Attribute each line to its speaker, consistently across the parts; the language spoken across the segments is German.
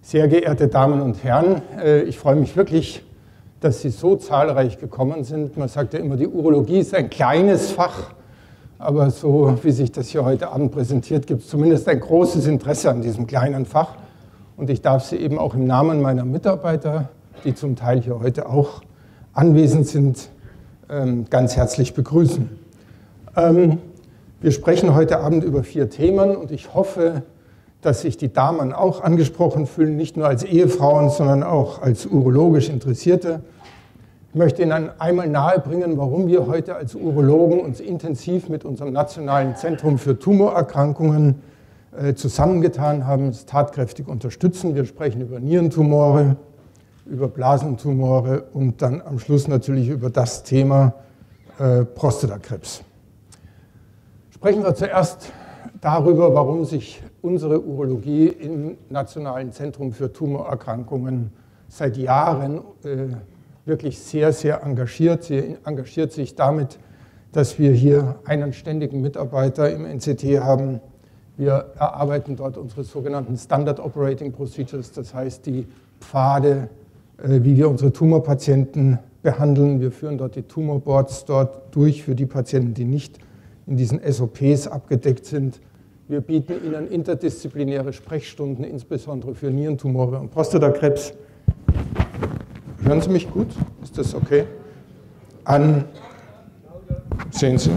Speaker 1: Sehr geehrte Damen und Herren, ich freue mich wirklich, dass Sie so zahlreich gekommen sind. Man sagt ja immer, die Urologie ist ein kleines Fach, aber so wie sich das hier heute Abend präsentiert, gibt es zumindest ein großes Interesse an diesem kleinen Fach. Und ich darf Sie eben auch im Namen meiner Mitarbeiter, die zum Teil hier heute auch anwesend sind, ganz herzlich begrüßen. Wir sprechen heute Abend über 4 Themen und ich hoffe, dass sich die Damen auch angesprochen fühlen, nicht nur als Ehefrauen, sondern auch als urologisch Interessierte. Ich möchte Ihnen einmal nahebringen, warum wir heute als Urologen uns intensiv mit unserem Nationalen Zentrum für Tumorerkrankungen zusammengetan haben, es tatkräftig unterstützen. Wir sprechen über Nierentumore, über Blasentumore und dann am Schluss natürlich über das Thema Prostatakrebs. Sprechen wir zuerst darüber, warum sich unsere Urologie im Nationalen Zentrum für Tumorerkrankungen seit Jahren wirklich sehr, sehr engagiert. Sie engagiert sich damit, dass wir hier einen ständigen Mitarbeiter im NCT haben. Wir erarbeiten dort unsere sogenannten Standard Operating Procedures, das heißt die Pfade, wie wir unsere Tumorpatienten behandeln. Wir führen dort die Tumorboards dort durch für die Patienten, die nicht in diesen SOPs abgedeckt sind. Wir bieten Ihnen interdisziplinäre Sprechstunden, insbesondere für Nierentumore und Prostatakrebs. Hören Sie mich gut? Ist das okay? An. Sehen Sie.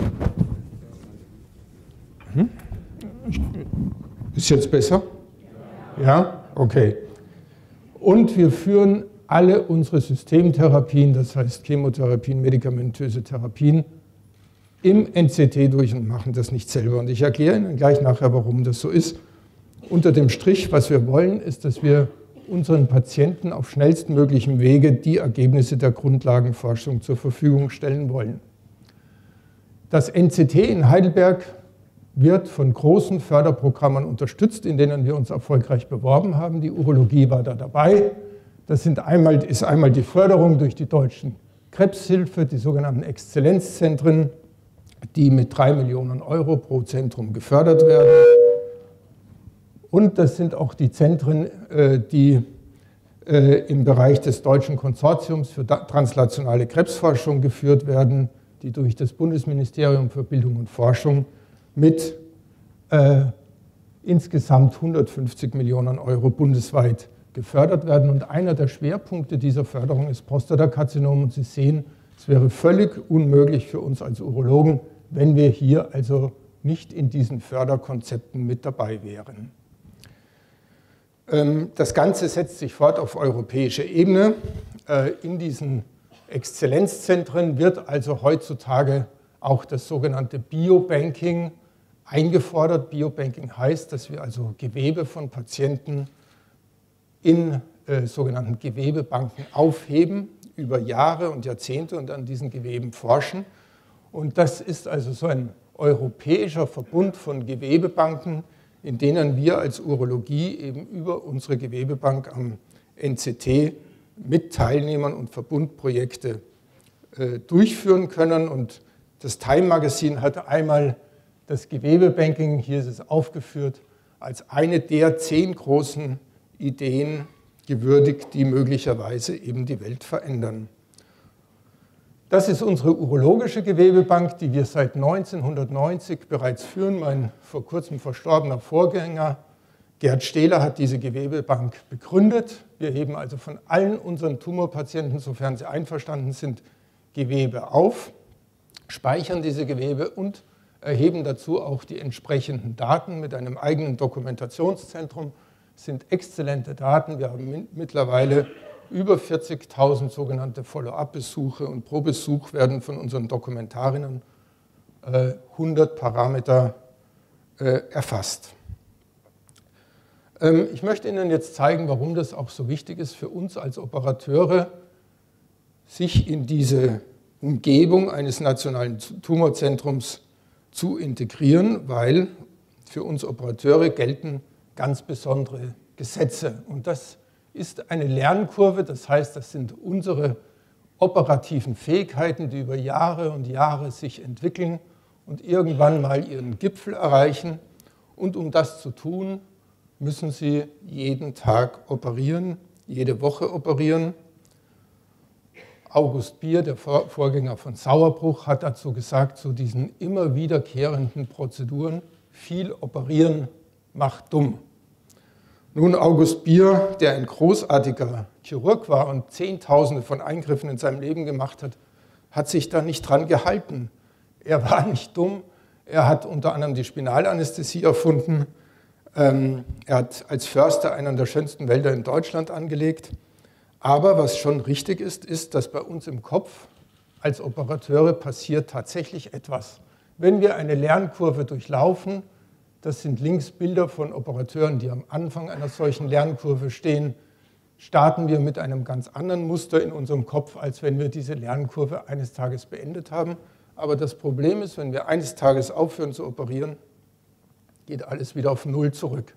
Speaker 1: Ist jetzt besser? Ja? Okay. Und wir führen alle unsere Systemtherapien, das heißt Chemotherapien, medikamentöse Therapien, im NCT durch und machen das nicht selber. Und ich erkläre Ihnen gleich nachher, warum das so ist. Unter dem Strich, was wir wollen, ist, dass wir unseren Patienten auf schnellstmöglichem Wege die Ergebnisse der Grundlagenforschung zur Verfügung stellen wollen. Das NCT in Heidelberg wird von großen Förderprogrammen unterstützt, in denen wir uns erfolgreich beworben haben. Die Urologie war da dabei. Das ist einmal die Förderung durch die Deutschen Krebshilfe, die sogenannten Exzellenzzentren, die mit 3 Millionen Euro pro Zentrum gefördert werden. Und das sind auch die Zentren, die im Bereich des Deutschen Konsortiums für translationale Krebsforschung geführt werden, die durch das Bundesministerium für Bildung und Forschung mit insgesamt 150 Millionen Euro bundesweit gefördert werden. Und einer der Schwerpunkte dieser Förderung ist Prostatakarzinom. Und Sie sehen, es wäre völlig unmöglich für uns als Urologen, wenn wir hier also nicht in diesen Förderkonzepten mit dabei wären. Das Ganze setzt sich fort auf europäischer Ebene. In diesen Exzellenzzentren wird also heutzutage auch das sogenannte Biobanking eingefordert. Biobanking heißt, dass wir also Gewebe von Patienten in sogenannten Gewebebanken aufheben, über Jahre und Jahrzehnte und an diesen Geweben forschen. Und das ist also so ein europäischer Verbund von Gewebebanken, in denen wir als Urologie eben über unsere Gewebebank am NCT mit Teilnehmern und Verbundprojekte durchführen können. Und das Time Magazine hat einmal das Gewebebanking, hier ist es aufgeführt, als eine der 10 großen Ideen gewürdigt, die möglicherweise eben die Welt verändern. Das ist unsere urologische Gewebebank, die wir seit 1990 bereits führen. Mein vor kurzem verstorbener Vorgänger Gerd Stehler hat diese Gewebebank begründet. Wir heben also von allen unseren Tumorpatienten, sofern sie einverstanden sind, Gewebe auf, speichern diese Gewebe und erheben dazu auch die entsprechenden Daten mit einem eigenen Dokumentationszentrum. Das sind exzellente Daten. Wir haben mittlerweile über 40.000 sogenannte Follow-up-Besuche und pro Besuch werden von unseren Dokumentarinnen 100 Parameter erfasst. Ich möchte Ihnen jetzt zeigen, warum das auch so wichtig ist für uns als Operateure, sich in diese Umgebung eines nationalen Tumorzentrums zu integrieren, weil für uns Operateure gelten ganz besondere Gesetze. Und das ist eine Lernkurve, das heißt, das sind unsere operativen Fähigkeiten, die über Jahre und Jahre sich entwickeln und irgendwann mal ihren Gipfel erreichen. Und um das zu tun, müssen Sie jeden Tag operieren, jede Woche operieren. August Bier, der Vorgänger von Sauerbruch, hat dazu gesagt, zu diesen immer wiederkehrenden Prozeduren, viel operieren macht dumm. Nun, August Bier, der ein großartiger Chirurg war und Zehntausende von Eingriffen in seinem Leben gemacht hat, hat sich da nicht dran gehalten. Er war nicht dumm, er hat unter anderem die Spinalanästhesie erfunden, er hat als Förster einen der schönsten Wälder in Deutschland angelegt. Aber was schon richtig ist, ist, dass bei uns im Kopf als Operateure passiert tatsächlich etwas. Wenn wir eine Lernkurve durchlaufen, das sind links Bilder von Operateuren, die am Anfang einer solchen Lernkurve stehen, starten wir mit einem ganz anderen Muster in unserem Kopf, als wenn wir diese Lernkurve eines Tages beendet haben. Aber das Problem ist, wenn wir eines Tages aufhören zu operieren, geht alles wieder auf Null zurück.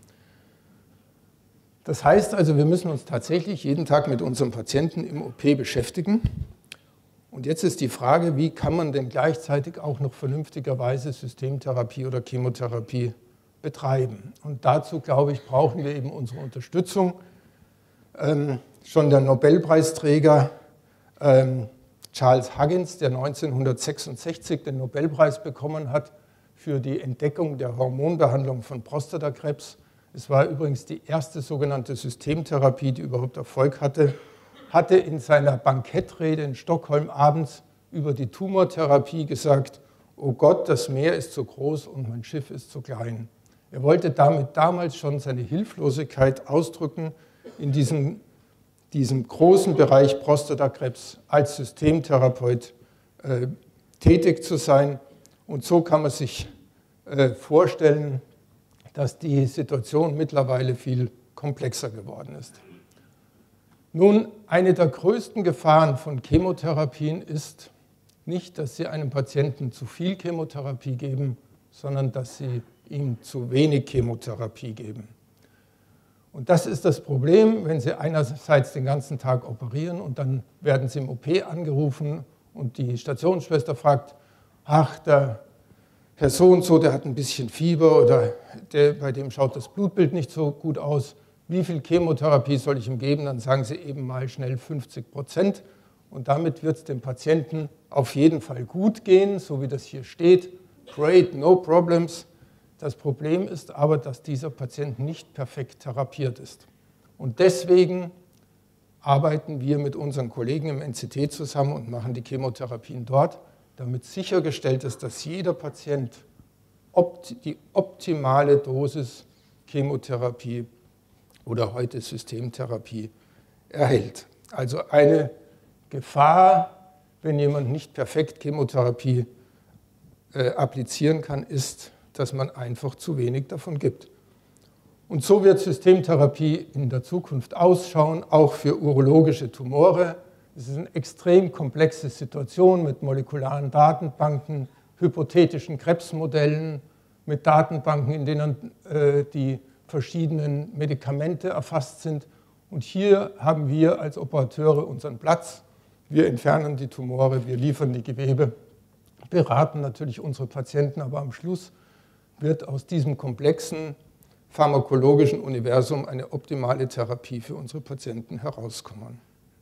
Speaker 1: Das heißt also, wir müssen uns tatsächlich jeden Tag mit unserem Patienten im OP beschäftigen. Und jetzt ist die Frage, wie kann man denn gleichzeitig auch noch vernünftigerweise Systemtherapie oder Chemotherapie betreiben? Und dazu, glaube ich, brauchen wir eben unsere Unterstützung. Schon der Nobelpreisträger Charles Huggins, der 1966 den Nobelpreis bekommen hat für die Entdeckung der Hormonbehandlung von Prostatakrebs. Es war übrigens die erste sogenannte Systemtherapie, die überhaupt Erfolg hatte, hatte in seiner Bankettrede in Stockholm abends über die Tumortherapie gesagt, oh Gott, das Meer ist zu groß und mein Schiff ist zu klein. Er wollte damit damals schon seine Hilflosigkeit ausdrücken, in diesem großen Bereich Prostatakrebs als Systemtherapeut tätig zu sein. Und so kann man sich vorstellen, dass die Situation mittlerweile viel komplexer geworden ist. Nun, eine der größten Gefahren von Chemotherapien ist nicht, dass Sie einem Patienten zu viel Chemotherapie geben, sondern dass Sie ihm zu wenig Chemotherapie geben. Und das ist das Problem, wenn Sie einerseits den ganzen Tag operieren und dann werden Sie im OP angerufen und die Stationsschwester fragt, ach, der Herr so und so, der hat ein bisschen Fieber oder bei dem schaut das Blutbild nicht so gut aus. Wie viel Chemotherapie soll ich ihm geben? Dann sagen Sie eben mal schnell 50%. Und damit wird es dem Patienten auf jeden Fall gut gehen, so wie das hier steht. Great, no problems. Das Problem ist aber, dass dieser Patient nicht perfekt therapiert ist. Und deswegen arbeiten wir mit unseren Kollegen im NCT zusammen und machen die Chemotherapien dort, damit sichergestellt ist, dass jeder Patient die optimale Dosis Chemotherapie oder heute Systemtherapie erhält. Also eine Gefahr, wenn jemand nicht perfekt Chemotherapie applizieren kann, ist, dass man einfach zu wenig davon gibt. Und so wird Systemtherapie in der Zukunft ausschauen, auch für urologische Tumore. Es ist eine extrem komplexe Situation mit molekularen Datenbanken, hypothetischen Krebsmodellen, mit Datenbanken, in denen die verschiedenen Medikamente erfasst sind. Und hier haben wir als Operateure unseren Platz. Wir entfernen die Tumore, wir liefern die Gewebe, beraten natürlich unsere Patienten, aber am Schluss wird aus diesem komplexen pharmakologischen Universum eine optimale Therapie für unsere Patienten herauskommen.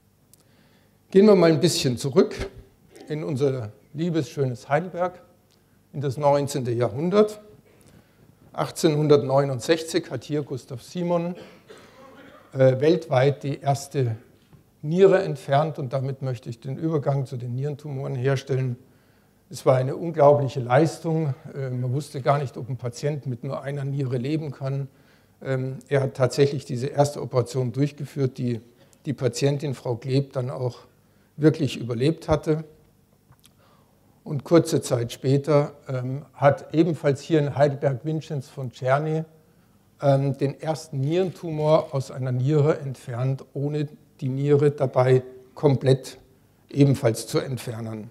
Speaker 1: Gehen wir mal ein bisschen zurück in unser liebes, schönes Heidelberg, in das 19. Jahrhundert. 1869 hat hier Gustav Simon weltweit die erste Niere entfernt und damit möchte ich den Übergang zu den Nierentumoren herstellen. Es war eine unglaubliche Leistung. Man wusste gar nicht, ob ein Patient mit nur einer Niere leben kann. Er hat tatsächlich diese erste Operation durchgeführt, die die Patientin Frau Gleb dann auch wirklich überlebt hatte. Und kurze Zeit später hat ebenfalls hier in Heidelberg Vinzenz von Czerny den ersten Nierentumor aus einer Niere entfernt, ohne die Niere dabei komplett ebenfalls zu entfernen.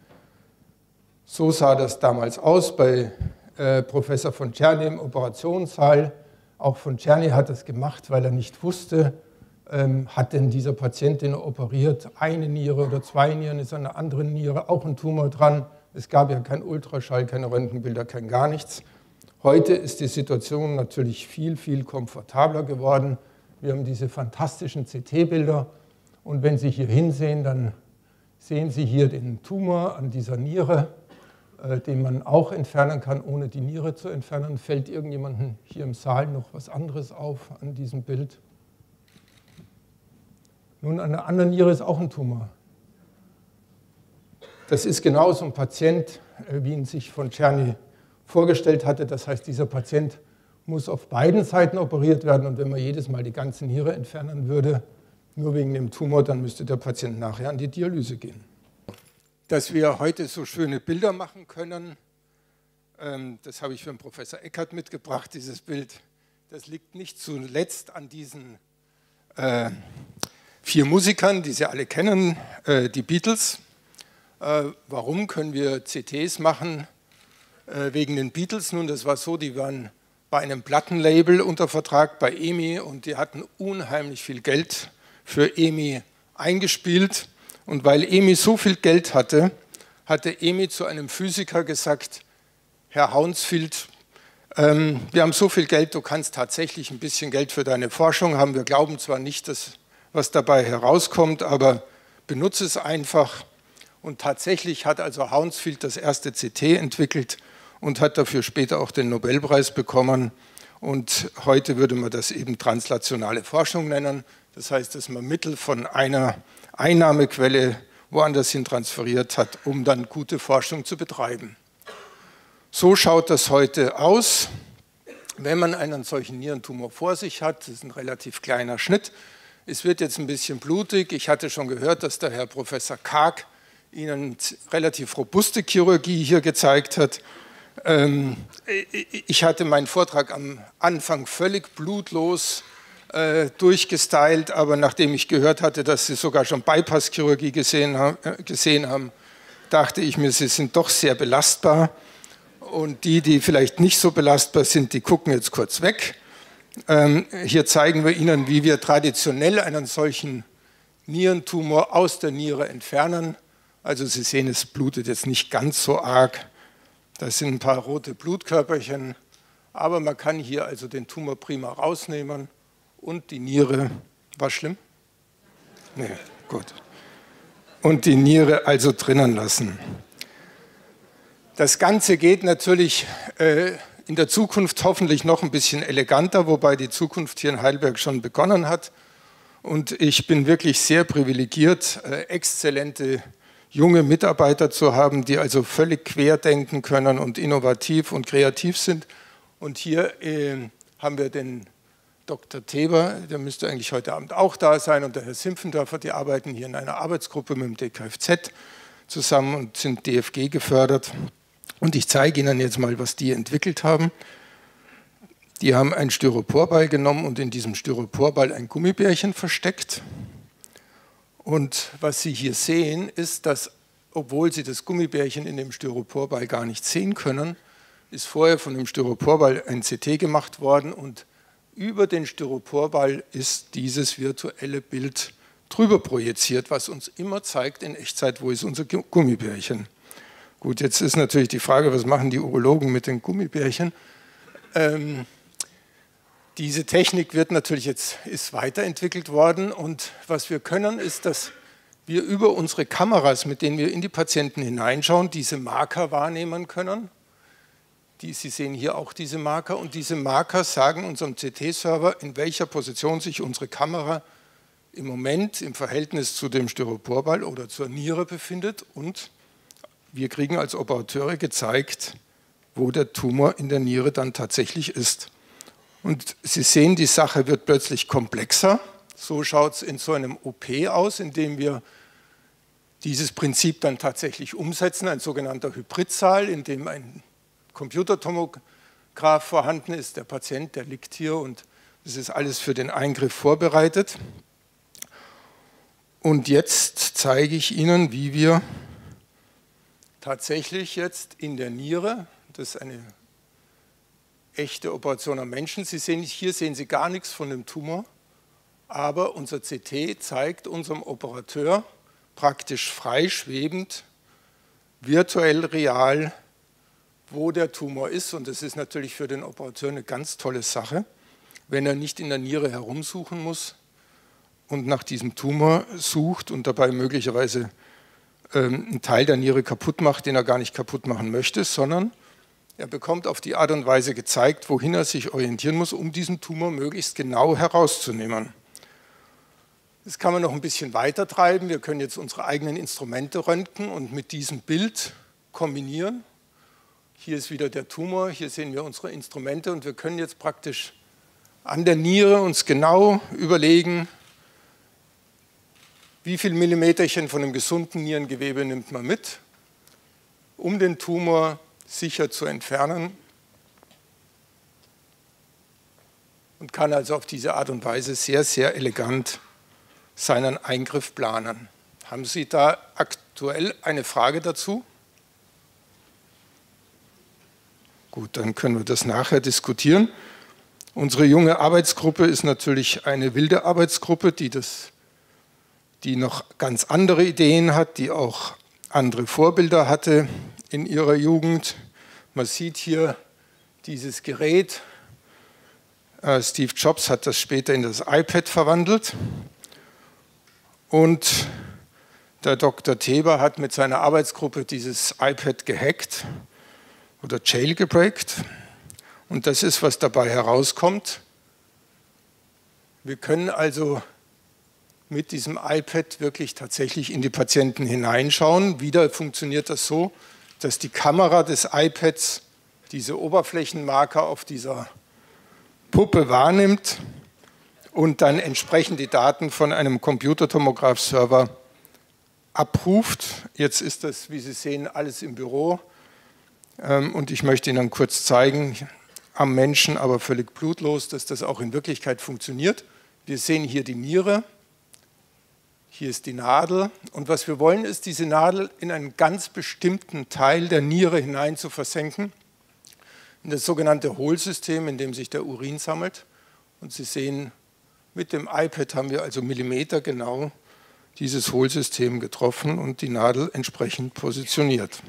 Speaker 1: So sah das damals aus bei Professor von Czerny im Operationssaal. Auch von Czerny hat es gemacht, weil er nicht wusste, hat denn dieser Patient, den er operiert, eine Niere oder zwei Nieren, ist an einer anderen Niere auch ein Tumor dran. Es gab ja kein Ultraschall, keine Röntgenbilder, kein gar nichts. Heute ist die Situation natürlich viel, viel komfortabler geworden. Wir haben diese fantastischen CT-Bilder und wenn Sie hier hinsehen, dann sehen Sie hier den Tumor an dieser Niere, den man auch entfernen kann, ohne die Niere zu entfernen. Fällt irgendjemandem hier im Saal noch was anderes auf an diesem Bild? Nun, an der anderen Niere ist auch ein Tumor. Das ist genau so ein Patient, wie ihn sich von Czerny vorgestellt hatte. Das heißt, dieser Patient muss auf beiden Seiten operiert werden und wenn man jedes Mal die ganze Niere entfernen würde, nur wegen dem Tumor, dann müsste der Patient nachher an die Dialyse gehen. Dass wir heute so schöne Bilder machen können, das habe ich für den Professor Eckert mitgebracht, dieses Bild. Das liegt nicht zuletzt an diesen 4 Musikern, die Sie alle kennen, die Beatles. Warum können wir CTs machen? Wegen den Beatles. Nun, das war so, die waren bei einem Plattenlabel unter Vertrag bei EMI und die hatten unheimlich viel Geld für EMI eingespielt. Und weil EMI so viel Geld hatte, hatte EMI zu einem Physiker gesagt, Herr Hounsfield, wir haben so viel Geld, du kannst tatsächlich ein bisschen Geld für deine Forschung haben. Wir glauben zwar nicht, dass was dabei herauskommt, aber benutze es einfach. Und tatsächlich hat also Hounsfield das erste CT entwickelt und hat dafür später auch den Nobelpreis bekommen. Und heute würde man das eben translationale Forschung nennen. Das heißt, dass man Mittel von einer Einnahmequelle woanders hin transferiert hat, um dann gute Forschung zu betreiben. So schaut das heute aus, wenn man einen solchen Nierentumor vor sich hat. Das ist ein relativ kleiner Schnitt. Es wird jetzt ein bisschen blutig. Ich hatte schon gehört, dass der Herr Professor Karg Ihnen relativ robuste Chirurgie hier gezeigt hat. Ich hatte meinen Vortrag am Anfang völlig blutlos durchgestylt, aber nachdem ich gehört hatte, dass Sie sogar schon Bypass-Chirurgie gesehen haben, dachte ich mir, Sie sind doch sehr belastbar. Und die vielleicht nicht so belastbar sind, die gucken jetzt kurz weg. Hier zeigen wir Ihnen, wie wir traditionell einen solchen Nierentumor aus der Niere entfernen. Also Sie sehen, es blutet jetzt nicht ganz so arg. Das sind ein paar rote Blutkörperchen. Aber man kann hier also den Tumor prima rausnehmen und die Niere, war schlimm? Nee, gut. Und die Niere also drinnen lassen. Das Ganze geht natürlich in der Zukunft hoffentlich noch ein bisschen eleganter, wobei die Zukunft hier in Heidelberg schon begonnen hat. Und ich bin wirklich sehr privilegiert, exzellente junge Mitarbeiter zu haben, die also völlig querdenken können und innovativ und kreativ sind. Und hier haben wir den Dr. Theber, der müsste eigentlich heute Abend auch da sein, und der Herr Simpfendorfer, die arbeiten hier in einer Arbeitsgruppe mit dem DKFZ zusammen und sind DFG gefördert. Und ich zeige Ihnen jetzt mal, was die entwickelt haben. Die haben einen Styroporball genommen und in diesem Styroporball ein Gummibärchen versteckt. Und was Sie hier sehen, ist, dass, obwohl Sie das Gummibärchen in dem Styroporball gar nicht sehen können, ist vorher von dem Styroporball ein CT gemacht worden und über den Styroporball ist dieses virtuelle Bild drüber projiziert, was uns immer zeigt in Echtzeit, wo ist unser Gummibärchen. Gut, jetzt ist natürlich die Frage, was machen die Urologen mit den Gummibärchen? Diese Technik wird natürlich ist weiterentwickelt worden und was wir können, ist, dass wir über unsere Kameras, mit denen wir in die Patienten hineinschauen, diese Marker wahrnehmen können. Sie sehen hier auch diese Marker und diese Marker sagen unserem CT-Server, in welcher Position sich unsere Kamera im Moment im Verhältnis zu dem Styroporball oder zur Niere befindet und wir kriegen als Operateure gezeigt, wo der Tumor in der Niere dann tatsächlich ist. Und Sie sehen, die Sache wird plötzlich komplexer. So schaut es in so einem OP aus, in dem wir dieses Prinzip dann tatsächlich umsetzen, ein sogenannter Hybridsaal, in dem ein Computertomograph vorhanden ist. Der Patient, der liegt hier und das ist alles für den Eingriff vorbereitet. Und jetzt zeige ich Ihnen, wie wir tatsächlich jetzt in der Niere, das ist eine echte Operation am Menschen, hier sehen Sie gar nichts von dem Tumor, aber unser CT zeigt unserem Operateur praktisch frei schwebend, virtuell real wo der Tumor ist. Und das ist natürlich für den Operateur eine ganz tolle Sache, wenn er nicht in der Niere herumsuchen muss und nach diesem Tumor sucht und dabei möglicherweise einen Teil der Niere kaputt macht, den er gar nicht kaputt machen möchte, sondern er bekommt auf die Art und Weise gezeigt, wohin er sich orientieren muss, um diesen Tumor möglichst genau herauszunehmen. Das kann man noch ein bisschen weiter treiben. Wir können jetzt unsere eigenen Instrumente röntgen und mit diesem Bild kombinieren. Hier ist wieder der Tumor, hier sehen wir unsere Instrumente und wir können jetzt praktisch an der Niere uns genau überlegen, wie viel Millimeterchen von einem gesunden Nierengewebe nimmt man mit, um den Tumor sicher zu entfernen und kann also auf diese Art und Weise sehr, sehr elegant seinen Eingriff planen. Haben Sie da aktuell eine Frage dazu? Gut, dann können wir das nachher diskutieren. Unsere junge Arbeitsgruppe ist natürlich eine wilde Arbeitsgruppe, die noch ganz andere Ideen hat, die auch andere Vorbilder hatte in ihrer Jugend. Man sieht hier dieses Gerät. Steve Jobs hat das später in das iPad verwandelt. Und der Dr. Teber hat mit seiner Arbeitsgruppe dieses iPad gehackt oder jailgebreakt. Und das ist, was dabei herauskommt. Wir können also mit diesem iPad wirklich tatsächlich in die Patienten hineinschauen. Wieder funktioniert das so, dass die Kamera des iPads diese Oberflächenmarker auf dieser Puppe wahrnimmt und dann entsprechend die Daten von einem Computertomograph-Server abruft. Jetzt ist das, wie Sie sehen, alles im Büro. Und ich möchte Ihnen dann kurz zeigen, am Menschen, aber völlig blutlos, dass das auch in Wirklichkeit funktioniert. Wir sehen hier die Niere, hier ist die Nadel. Und was wir wollen, ist, diese Nadel in einen ganz bestimmten Teil der Niere hinein zu versenken, in das sogenannte Hohlsystem, in dem sich der Urin sammelt. Und Sie sehen, mit dem iPad haben wir also millimetergenau dieses Hohlsystem getroffen und die Nadel entsprechend positioniert.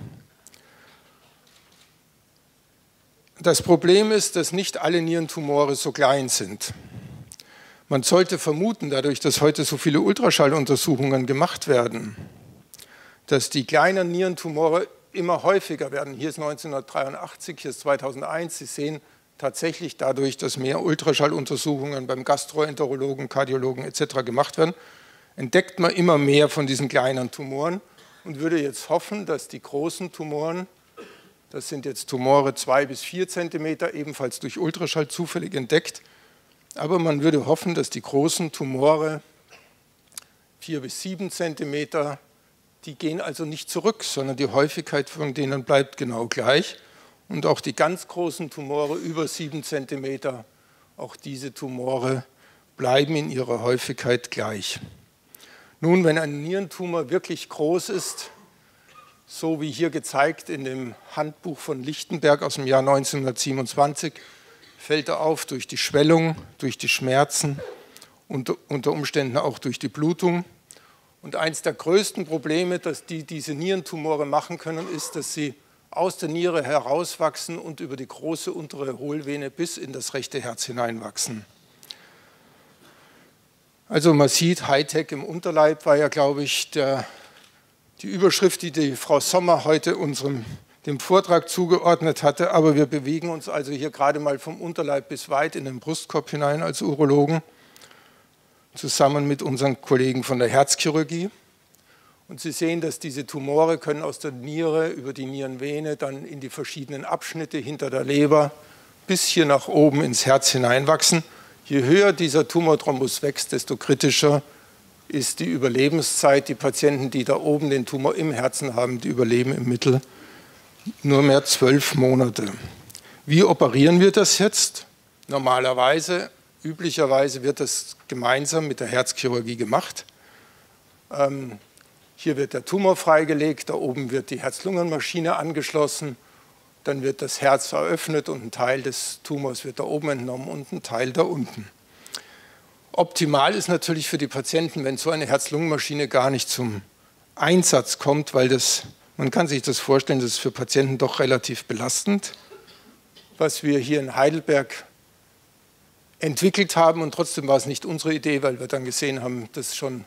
Speaker 1: Das Problem ist, dass nicht alle Nierentumore so klein sind. Man sollte vermuten, dadurch, dass heute so viele Ultraschalluntersuchungen gemacht werden, dass die kleinen Nierentumore immer häufiger werden. Hier ist 1983, hier ist 2001. Sie sehen tatsächlich dadurch, dass mehr Ultraschalluntersuchungen beim Gastroenterologen, Kardiologen etc. gemacht werden, entdeckt man immer mehr von diesen kleinen Tumoren und würde jetzt hoffen, dass die großen Tumoren, das sind jetzt Tumore 2 bis 4 Zentimeter, ebenfalls durch Ultraschall zufällig entdeckt, aber man würde hoffen, dass die großen Tumore 4 bis 7 Zentimeter, die gehen also nicht zurück, sondern die Häufigkeit von denen bleibt genau gleich. Und auch die ganz großen Tumore über 7 Zentimeter, auch diese Tumore bleiben in ihrer Häufigkeit gleich. Nun, wenn ein Nierentumor wirklich groß ist, so wie hier gezeigt in dem Handbuch von Lichtenberg aus dem Jahr 1927, fällt er auf durch die Schwellung, durch die Schmerzen und unter Umständen auch durch die Blutung. Und eines der größten Probleme, das diese Nierentumore machen können, ist, dass sie aus der Niere herauswachsen und über die große untere Hohlvene bis in das rechte Herz hineinwachsen. Also man sieht, Hightech im Unterleib war ja, glaube ich, die Überschrift, die Frau Sommer heute dem Vortrag zugeordnet hatte. Aber wir bewegen uns also hier gerade mal vom Unterleib bis weit in den Brustkorb hinein als Urologen, zusammen mit unseren Kollegen von der Herzchirurgie. Und Sie sehen, dass diese Tumore können aus der Niere über die Nierenvene dann in die verschiedenen Abschnitte hinter der Leber bis hier nach oben ins Herz hineinwachsen. Je höher dieser Tumorthrombus wächst, desto kritischer ist die Überlebenszeit. Die Patienten, die da oben den Tumor im Herzen haben, die überleben im Mittel nur mehr 12 Monate. Wie operieren wir das jetzt? Normalerweise, üblicherweise wird das gemeinsam mit der Herzchirurgie gemacht. Hier wird der Tumor freigelegt, da oben wird die Herz-Lungen-Maschine angeschlossen, dann wird das Herz eröffnet und ein Teil des Tumors wird da oben entnommen und ein Teil da unten. Optimal ist natürlich für die Patienten, wenn so eine Herz-Lungen-Maschine gar nicht zum Einsatz kommt, weil das Man kann sich das vorstellen, das ist für Patienten doch relativ belastend, was wir hier in Heidelberg entwickelt haben. Und trotzdem war es nicht unsere Idee, weil wir dann gesehen haben, dass schon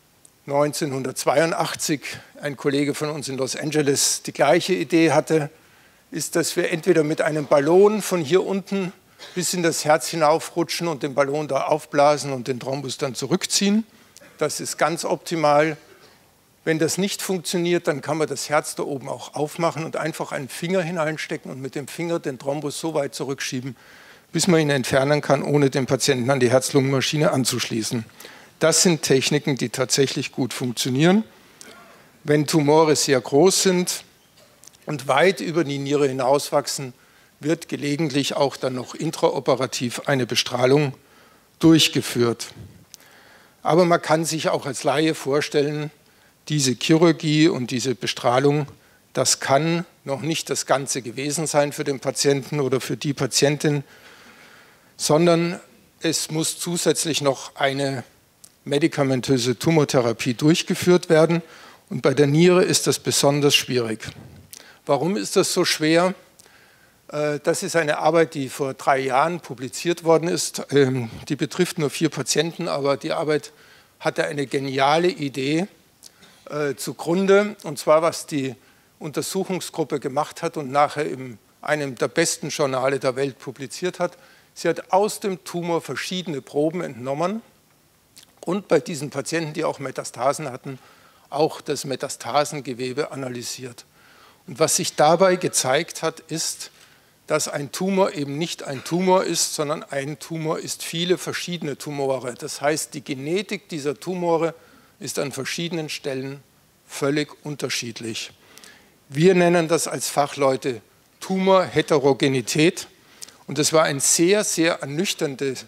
Speaker 1: 1982 ein Kollege von uns in Los Angeles die gleiche Idee hatte, ist, dass wir entweder mit einem Ballon von hier unten bis in das Herz hinaufrutschen und den Ballon da aufblasen und den Thrombus dann zurückziehen. Das ist ganz optimal. Wenn das nicht funktioniert, dann kann man das Herz da oben auch aufmachen und einfach einen Finger hineinstecken und mit dem Finger den Thrombus so weit zurückschieben, bis man ihn entfernen kann, ohne den Patienten an die Herz-Lungen-Maschine anzuschließen. Das sind Techniken, die tatsächlich gut funktionieren. Wenn Tumore sehr groß sind und weit über die Niere hinauswachsen, wird gelegentlich auch dann noch intraoperativ eine Bestrahlung durchgeführt. Aber man kann sich auch als Laie vorstellen, diese Chirurgie und diese Bestrahlung, das kann noch nicht das Ganze gewesen sein für den Patienten oder für die Patientin, sondern es muss zusätzlich noch eine medikamentöse Tumortherapie durchgeführt werden. Und bei der Niere ist das besonders schwierig. Warum ist das so schwer? Das ist eine Arbeit, die vor 3 Jahren publiziert worden ist. Die betrifft nur 4 Patienten, aber die Arbeit hatte eine geniale Idee zugrunde. Und zwar, was die Untersuchungsgruppe gemacht hat und nachher in einem der besten Journale der Welt publiziert hat. Sie hat aus dem Tumor verschiedene Proben entnommen und bei diesen Patienten, die auch Metastasen hatten, auch das Metastasengewebe analysiert. Und was sich dabei gezeigt hat, ist, dass ein Tumor eben nicht ein Tumor ist, sondern ein Tumor ist viele verschiedene Tumore. Das heißt, die Genetik dieser Tumore ist an verschiedenen Stellen völlig unterschiedlich. Wir nennen das als Fachleute Tumorheterogenität. Und das war ein sehr, sehr ernüchterndes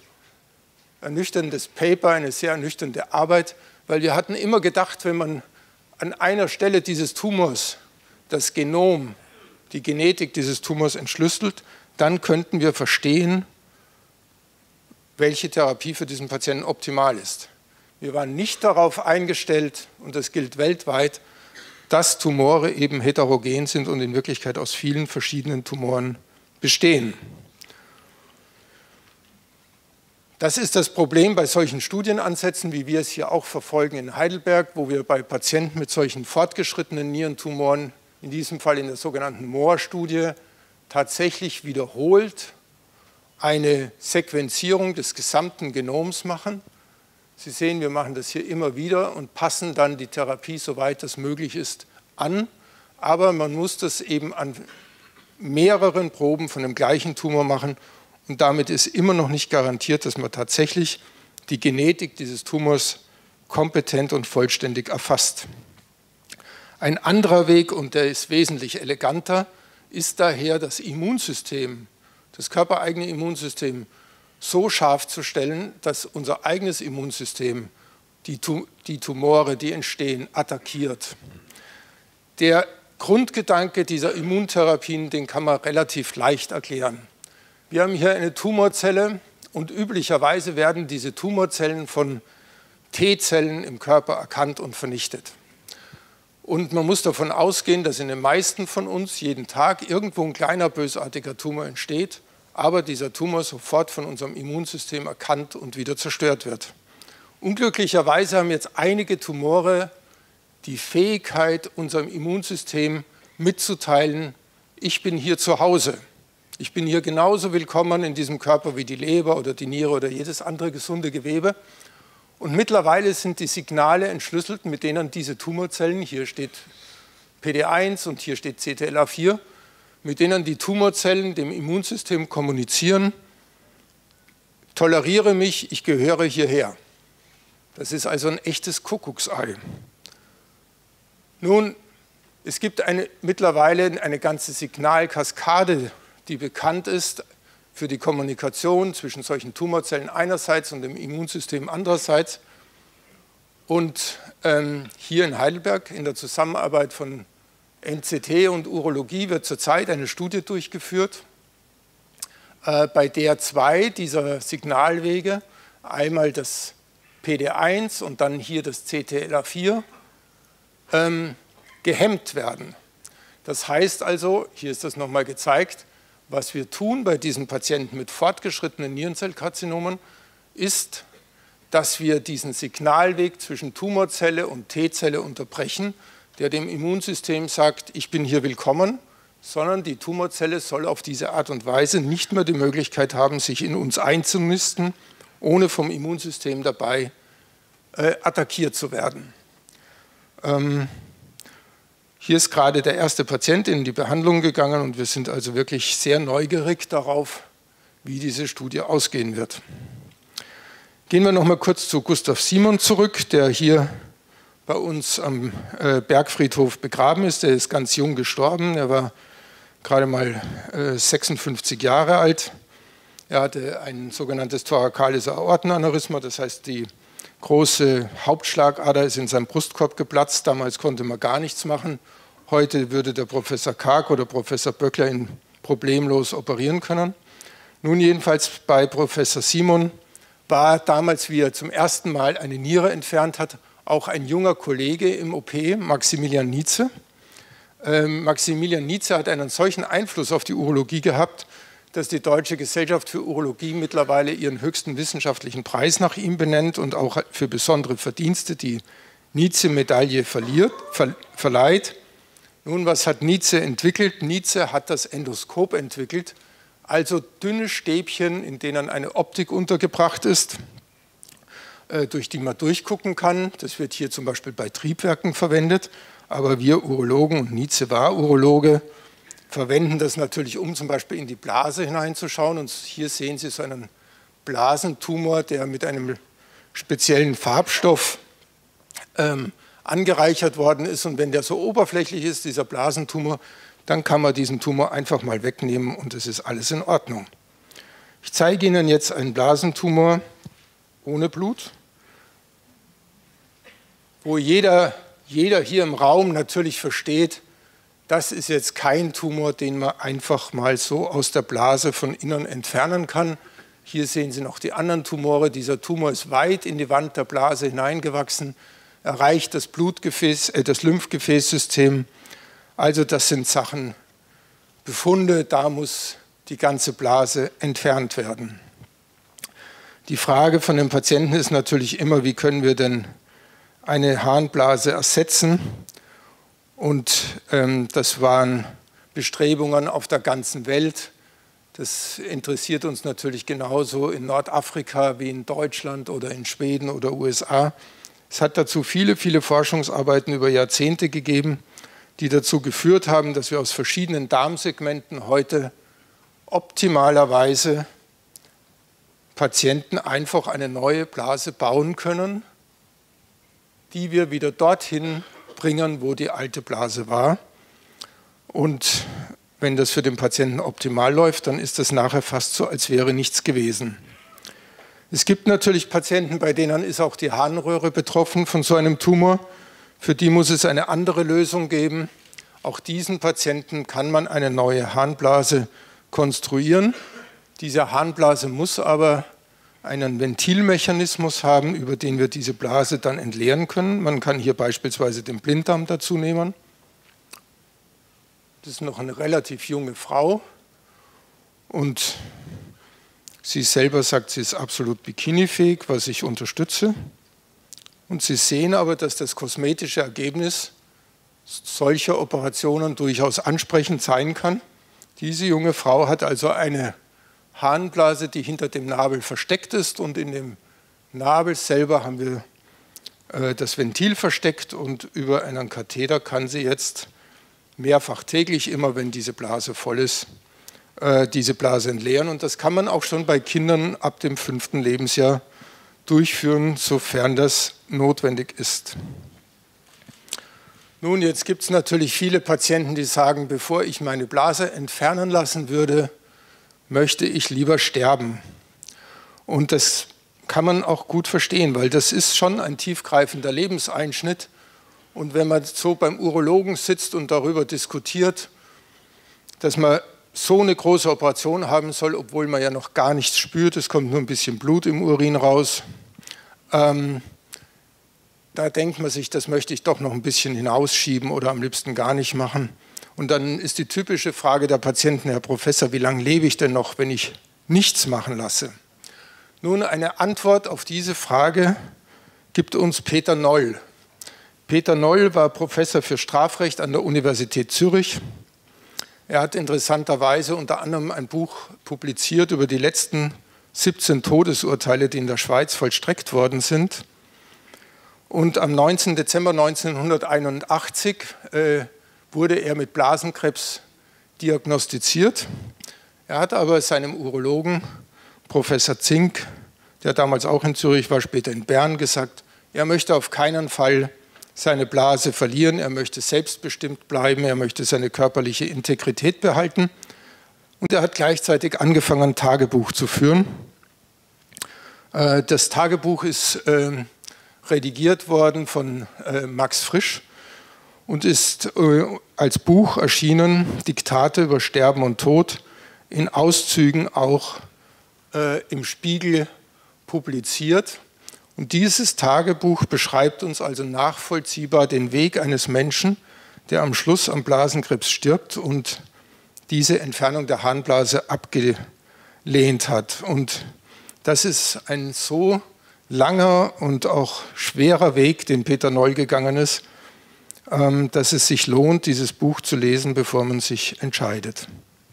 Speaker 1: Paper, eine sehr ernüchternde Arbeit, weil wir hatten immer gedacht, wenn man an einer Stelle dieses Tumors das Genom, die Genetik dieses Tumors entschlüsselt, dann könnten wir verstehen, welche Therapie für diesen Patienten optimal ist. Wir waren nicht darauf eingestellt, und das gilt weltweit, dass Tumore eben heterogen sind und in Wirklichkeit aus vielen verschiedenen Tumoren bestehen. Das ist das Problem bei solchen Studienansätzen, wie wir es hier auch verfolgen in Heidelberg, wo wir bei Patienten mit solchen fortgeschrittenen Nierentumoren, in diesem Fall in der sogenannten MOR-Studie, tatsächlich wiederholt eine Sequenzierung des gesamten Genoms machen. Sie sehen, wir machen das hier immer wieder und passen dann die Therapie, soweit das möglich ist, an. Aber man muss das eben an mehreren Proben von dem gleichen Tumor machen. Und damit ist immer noch nicht garantiert, dass man tatsächlich die Genetik dieses Tumors kompetent und vollständig erfasst. Ein anderer Weg, und der ist wesentlich eleganter, ist daher das Immunsystem, das körpereigene Immunsystem, so scharf zu stellen, dass unser eigenes Immunsystem die Tumore, die entstehen, attackiert. Der Grundgedanke dieser Immuntherapien, den kann man relativ leicht erklären. Wir haben hier eine Tumorzelle und üblicherweise werden diese Tumorzellen von T-Zellen im Körper erkannt und vernichtet. Und man muss davon ausgehen, dass in den meisten von uns jeden Tag irgendwo ein kleiner bösartiger Tumor entsteht, aber dieser Tumor sofort von unserem Immunsystem erkannt und wieder zerstört wird. Unglücklicherweise haben jetzt einige Tumore die Fähigkeit, unserem Immunsystem mitzuteilen, ich bin hier zu Hause. Ich bin hier genauso willkommen in diesem Körper wie die Leber oder die Niere oder jedes andere gesunde Gewebe. Und mittlerweile sind die Signale entschlüsselt, mit denen diese Tumorzellen, hier steht PD1 und hier steht CTLA4, mit denen die Tumorzellen dem Immunsystem kommunizieren, toleriere mich, ich gehöre hierher. Das ist also ein echtes Kuckucksei. Nun, es gibt mittlerweile eine ganze Signalkaskade, die bekannt ist für die Kommunikation zwischen solchen Tumorzellen einerseits und dem Immunsystem andererseits. Und hier in Heidelberg in der Zusammenarbeit von NCT und Urologie wird zurzeit eine Studie durchgeführt, bei der 2 dieser Signalwege, einmal das PD1 und dann hier das CTLA4, gehemmt werden. Das heißt also, hier ist das nochmal gezeigt, was wir tun bei diesen Patienten mit fortgeschrittenen Nierenzellkarzinomen, ist, dass wir diesen Signalweg zwischen Tumorzelle und T-Zelle unterbrechen, der dem Immunsystem sagt, ich bin hier willkommen, sondern die Tumorzelle soll auf diese Art und Weise nicht mehr die Möglichkeit haben, sich in uns einzunisten, ohne vom Immunsystem dabei attackiert zu werden. Hier ist gerade der erste Patient in die Behandlung gegangen und wir sind also wirklich sehr neugierig darauf, wie diese Studie ausgehen wird. Gehen wir noch mal kurz zu Gustav Simon zurück, der hier bei uns am Bergfriedhof begraben ist. Er ist ganz jung gestorben, er war gerade mal 56 Jahre alt. Er hatte ein sogenanntes thorakales Aortenaneurysma, das heißt, die große Hauptschlagader ist in seinem Brustkorb geplatzt. Damals konnte man gar nichts machen. Heute würde der Professor Karg oder Professor Böckler ihn problemlos operieren können. Nun jedenfalls bei Professor Simon war damals, wie er zum ersten Mal eine Niere entfernt hat, auch ein junger Kollege im OP, Maximilian Nietze. Maximilian Nietze hat einen solchen Einfluss auf die Urologie gehabt, dass die Deutsche Gesellschaft für Urologie mittlerweile ihren höchsten wissenschaftlichen Preis nach ihm benennt und auch für besondere Verdienste die Nietze-Medaille verleiht. Nun, was hat Nietze entwickelt? Nietze hat das Endoskop entwickelt, also dünne Stäbchen, in denen eine Optik untergebracht ist, durch die man durchgucken kann. Das wird hier zum Beispiel bei Triebwerken verwendet, aber wir Urologen, und Nietze war Urologe, verwenden das natürlich, um zum Beispiel in die Blase hineinzuschauen. Und hier sehen Sie so einen Blasentumor, der mit einem speziellen Farbstoff angereichert worden ist. Und wenn der so oberflächlich ist, dieser Blasentumor, dann kann man diesen Tumor einfach mal wegnehmen und es ist alles in Ordnung. Ich zeige Ihnen jetzt einen Blasentumor ohne Blut, wo jeder hier im Raum natürlich versteht, das ist jetzt kein Tumor, den man einfach mal so aus der Blase von innen entfernen kann. Hier sehen Sie noch die anderen Tumore. Dieser Tumor ist weit in die Wand der Blase hineingewachsen, erreicht das das Lymphgefäßsystem. Also das sind Sachen, Befunde, da muss die ganze Blase entfernt werden. Die Frage von den Patienten ist natürlich immer, wie können wir denn eine Harnblase ersetzen? Und das waren Bestrebungen auf der ganzen Welt. Das interessiert uns natürlich genauso in Nordafrika wie in Deutschland oder in Schweden oder USA. Es hat dazu viele, viele Forschungsarbeiten über Jahrzehnte gegeben, die dazu geführt haben, dass wir aus verschiedenen Darmsegmenten heute optimalerweise Patienten einfach eine neue Blase bauen können, die wir wieder dorthin bringen, wo die alte Blase war. Und wenn das für den Patienten optimal läuft, dann ist das nachher fast so, als wäre nichts gewesen. Es gibt natürlich Patienten, bei denen ist auch die Harnröhre betroffen von so einem Tumor. Für die muss es eine andere Lösung geben. Auch diesen Patienten kann man eine neue Harnblase konstruieren. Diese Harnblase muss aber einen Ventilmechanismus haben, über den wir diese Blase dann entleeren können. Man kann hier beispielsweise den Blinddarm dazu nehmen. Das ist noch eine relativ junge Frau und sie selber sagt, sie ist absolut bikinifähig, was ich unterstütze. Und Sie sehen aber, dass das kosmetische Ergebnis solcher Operationen durchaus ansprechend sein kann. Diese junge Frau hat also eine Harnblase, die hinter dem Nabel versteckt ist, und in dem Nabel selber haben wir das Ventil versteckt und über einen Katheter kann sie jetzt mehrfach täglich, immer wenn diese Blase voll ist, diese Blase entleeren. Und das kann man auch schon bei Kindern ab dem 5. Lebensjahr durchführen, sofern das notwendig ist. Nun, jetzt gibt es natürlich viele Patienten, die sagen, bevor ich meine Blase entfernen lassen würde, möchte ich lieber sterben. Und das kann man auch gut verstehen, weil das ist schon ein tiefgreifender Lebenseinschnitt. Und wenn man so beim Urologen sitzt und darüber diskutiert, dass man so eine große Operation haben soll, obwohl man ja noch gar nichts spürt, es kommt nur ein bisschen Blut im Urin raus, da denkt man sich, das möchte ich doch noch ein bisschen hinausschieben oder am liebsten gar nicht machen. Und dann ist die typische Frage der Patienten, Herr Professor, wie lange lebe ich denn noch, wenn ich nichts machen lasse? Nun, eine Antwort auf diese Frage gibt uns Peter Noll. Peter Noll war Professor für Strafrecht an der Universität Zürich. Er hat interessanterweise unter anderem ein Buch publiziert über die letzten 17 Todesurteile, die in der Schweiz vollstreckt worden sind. Und am 19. Dezember 1981 wurde er mit Blasenkrebs diagnostiziert. Er hat aber seinem Urologen, Professor Zink, der damals auch in Zürich war, später in Bern, gesagt, er möchte auf keinen Fall seine Blase verlieren, er möchte selbstbestimmt bleiben, er möchte seine körperliche Integrität behalten. Und er hat gleichzeitig angefangen, ein Tagebuch zu führen. Das Tagebuch ist redigiert worden von Max Frisch und ist als Buch erschienen, Diktate über Sterben und Tod, in Auszügen auch im Spiegel publiziert. Und dieses Tagebuch beschreibt uns also nachvollziehbar den Weg eines Menschen, der am Schluss am Blasenkrebs stirbt und diese Entfernung der Harnblase abgelehnt hat. Und das ist ein so langer und auch schwerer Weg, den Peter Noll gegangen ist, dass es sich lohnt, dieses Buch zu lesen, bevor man sich entscheidet.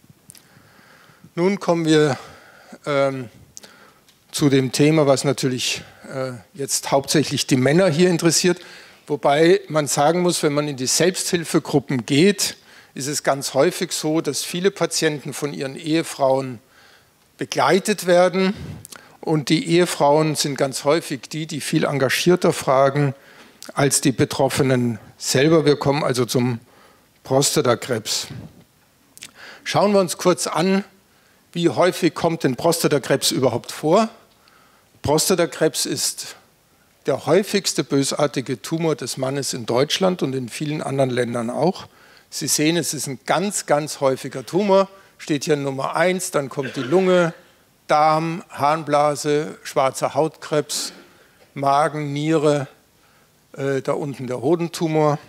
Speaker 1: Nun kommen wir zu dem Thema, was natürlich jetzt hauptsächlich die Männer hier interessiert, wobei man sagen muss, wenn man in die Selbsthilfegruppen geht, ist es ganz häufig so, dass viele Patienten von ihren Ehefrauen begleitet werden und die Ehefrauen sind ganz häufig die viel engagierter fragen als die Betroffenen selber. Wir kommen also zum Prostatakrebs. Schauen wir uns kurz an, wie häufig kommt denn Prostatakrebs überhaupt vor? Prostatakrebs ist der häufigste bösartige Tumor des Mannes in Deutschland und in vielen anderen Ländern auch. Sie sehen, es ist ein ganz, ganz häufiger Tumor. Steht hier Nummer 1, dann kommt die Lunge, Darm, Harnblase, schwarzer Hautkrebs, Magen, Niere, da unten der Hodentumor.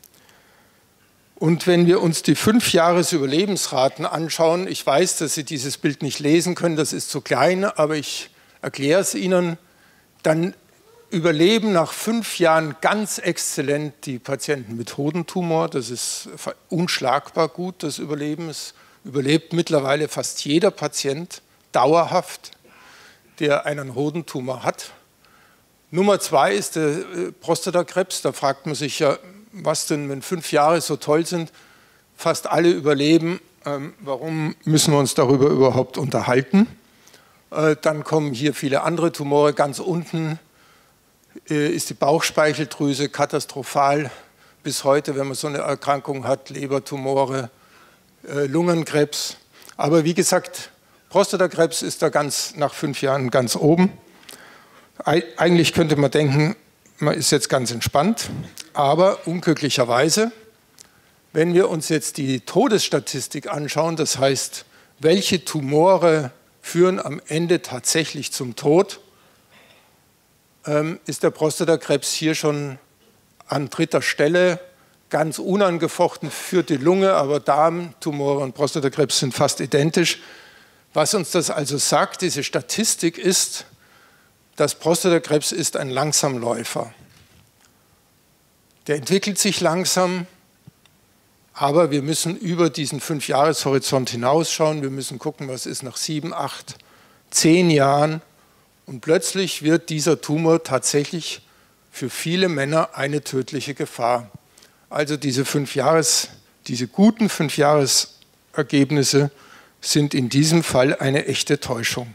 Speaker 1: Und wenn wir uns die 5-Jahres-Überlebensraten anschauen, ich weiß, dass Sie dieses Bild nicht lesen können, das ist zu klein, aber ich erkläre es Ihnen, dann überleben nach 5 Jahren ganz exzellent die Patienten mit Hodentumor. Das ist unschlagbar gut, das Überleben. Es überlebt mittlerweile fast jeder Patient dauerhaft, der einen Hodentumor hat. Nummer 2 ist der Prostatakrebs. Da fragt man sich ja, was denn, wenn 5 Jahre so toll sind, fast alle überleben, warum müssen wir uns darüber überhaupt unterhalten? Dann kommen hier viele andere Tumore. Ganz unten ist die Bauchspeicheldrüse katastrophal bis heute, wenn man so eine Erkrankung hat, Lebertumore, Lungenkrebs. Aber wie gesagt, Prostatakrebs ist da nach 5 Jahren ganz oben. Eigentlich könnte man denken, man ist jetzt ganz entspannt, aber unglücklicherweise, wenn wir uns jetzt die Todesstatistik anschauen, das heißt, welche Tumore führen am Ende tatsächlich zum Tod, ist der Prostatakrebs hier schon an 3. Stelle. Ganz unangefochten führt die Lunge, aber Darmtumore und Prostatakrebs sind fast identisch. Was uns das also sagt, diese Statistik ist, dass Prostatakrebs ist ein Langsamläufer. Der entwickelt sich langsam, aber wir müssen über diesen 5-Jahres-Horizont hinausschauen. Wir müssen gucken, was ist nach 7, 8, 10 Jahren. Und plötzlich wird dieser Tumor tatsächlich für viele Männer eine tödliche Gefahr. Also diese guten 5-Jahres-Ergebnisse sind in diesem Fall eine echte Täuschung.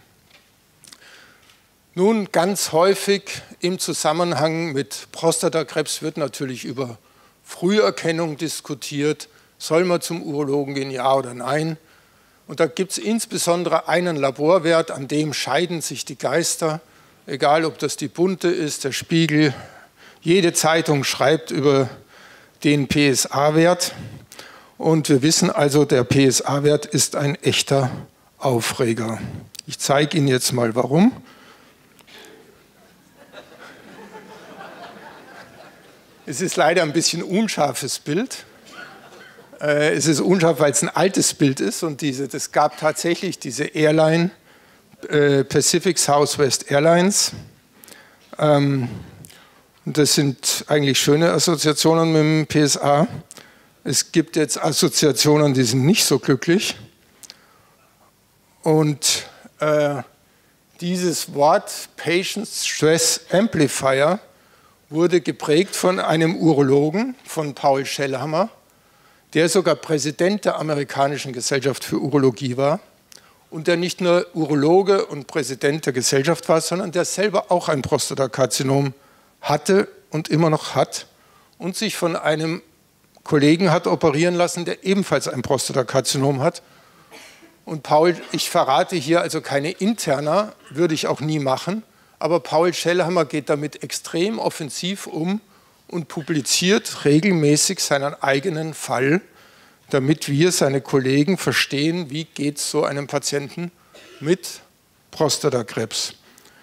Speaker 1: Nun, ganz häufig im Zusammenhang mit Prostatakrebs wird natürlich über Früherkennung diskutiert. Soll man zum Urologen gehen, ja oder nein? Und da gibt es insbesondere einen Laborwert, an dem scheiden sich die Geister. Egal, ob das die Bunte ist, der Spiegel. Jede Zeitung schreibt über den PSA-Wert. Und wir wissen also, der PSA-Wert ist ein echter Aufreger. Ich zeige Ihnen jetzt mal, warum. Es ist leider ein bisschen unscharfes Bild. Es ist unscharf, weil es ein altes Bild ist und das gab tatsächlich diese Airline, Pacific Southwest Airlines. Und das sind eigentlich schöne Assoziationen mit dem PSA. Es gibt jetzt Assoziationen, die sind nicht so glücklich. Und dieses Wort Patient Stress Amplifier wurde geprägt von einem Urologen, von Paul Schellhammer, der sogar Präsident der amerikanischen Gesellschaft für Urologie war und der nicht nur Urologe und Präsident der Gesellschaft war, sondern der selber auch ein Prostatakarzinom hatte und immer noch hat und sich von einem Kollegen hat operieren lassen, der ebenfalls ein Prostatakarzinom hat. Und Paul, ich verrate hier also keine Interna, würde ich auch nie machen, aber Paul Schellhammer geht damit extrem offensiv um und publiziert regelmäßig seinen eigenen Fall, damit wir, seine Kollegen, verstehen, wie geht es so einem Patienten mit Prostatakrebs.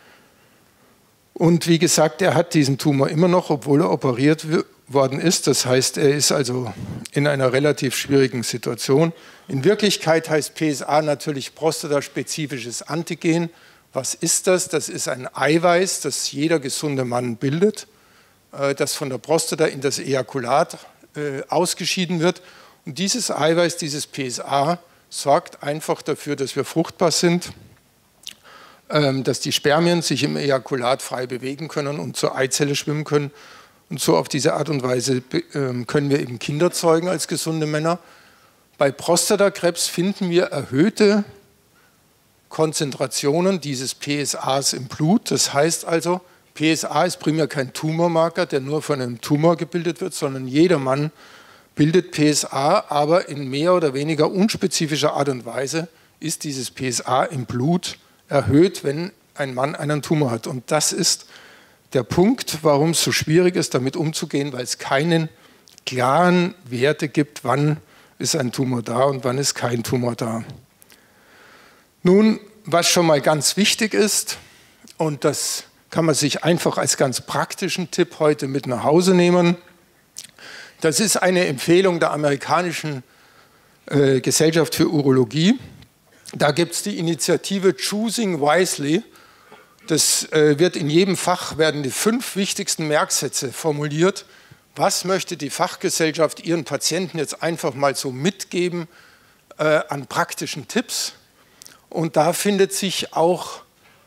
Speaker 1: Und wie gesagt, er hat diesen Tumor immer noch, obwohl er operiert worden ist. Das heißt, er ist also in einer relativ schwierigen Situation. In Wirklichkeit heißt PSA natürlich prostataspezifisches Antigen. Was ist das? Das ist ein Eiweiß, das jeder gesunde Mann bildet, das von der Prostata in das Ejakulat ausgeschieden wird. Und dieses Eiweiß, dieses PSA, sorgt einfach dafür, dass wir fruchtbar sind, dass die Spermien sich im Ejakulat frei bewegen können und zur Eizelle schwimmen können. Und so auf diese Art und Weise können wir eben Kinder zeugen als gesunde Männer. Bei Prostatakrebs finden wir erhöhte Konzentrationen dieses PSAs im Blut. Das heißt also, PSA ist primär kein Tumormarker, der nur von einem Tumor gebildet wird, sondern jeder Mann bildet PSA, aber in mehr oder weniger unspezifischer Art und Weise ist dieses PSA im Blut erhöht, wenn ein Mann einen Tumor hat. Und das ist der Punkt, warum es so schwierig ist, damit umzugehen, weil es keine klaren Werte gibt, wann ist ein Tumor da und wann ist kein Tumor da. Nun, was schon mal ganz wichtig ist, und das kann man sich einfach als ganz praktischen Tipp heute mit nach Hause nehmen, das ist eine Empfehlung der amerikanischen Gesellschaft für Urologie. Da gibt es die Initiative Choosing Wisely. Das wird in jedem Fach, werden die 5 wichtigsten Merksätze formuliert. Was möchte die Fachgesellschaft ihren Patienten jetzt einfach mal so mitgeben an praktischen Tipps? Und da findet sich auch